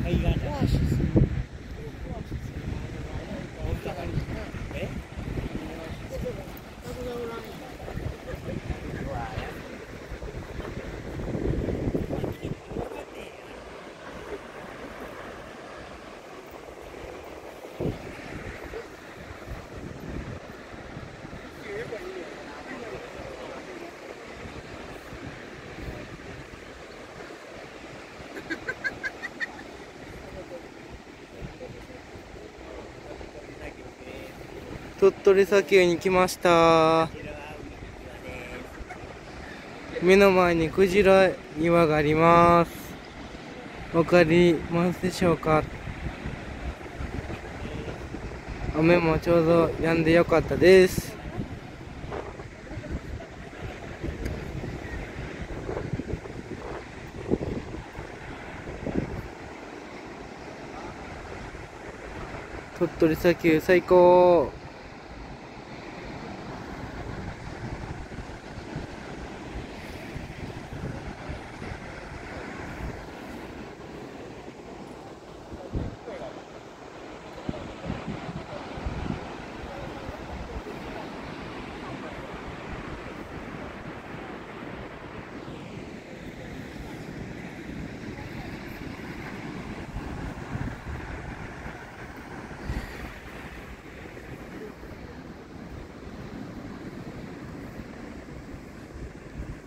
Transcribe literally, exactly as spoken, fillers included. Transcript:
オアシス。 鳥取砂丘に来ました。目の前にクジラ岩があります。わかりますでしょうか。雨もちょうど止んでよかったです。鳥取砂丘最高。